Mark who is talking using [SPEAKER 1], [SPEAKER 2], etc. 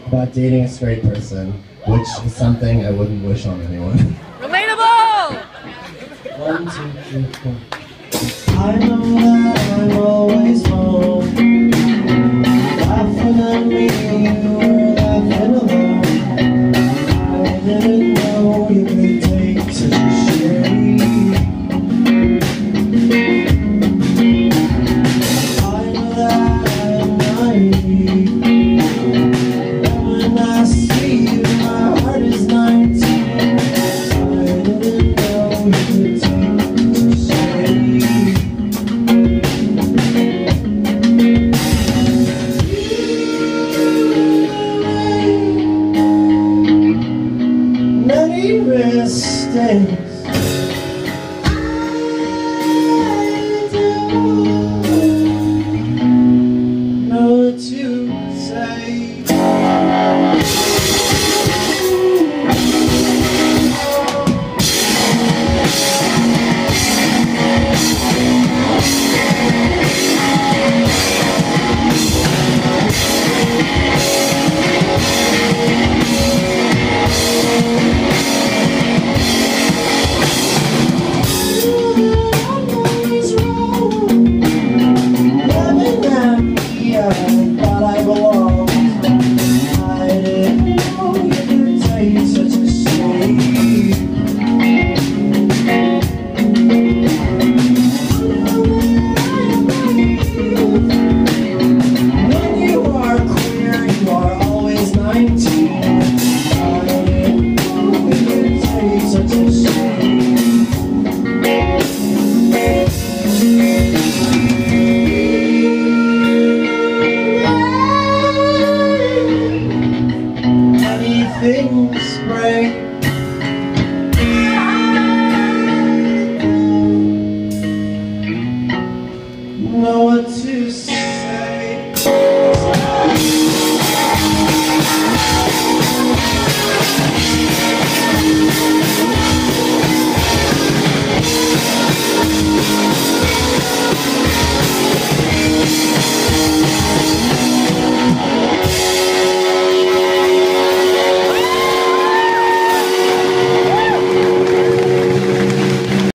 [SPEAKER 1] about dating a straight person, which is something I wouldn't wish on anyone.
[SPEAKER 2] Relatable!
[SPEAKER 1] 1, 2, 3, 4. I know that I'm always home. Laughing at me, you were laughing alone. I didn't know you could take such a shame. I know that I'm naive, and when I see you, my heart is 19. I didn't know you could take such a shame. Many mistakes I don't know what to say. When you are queer, you are always 19.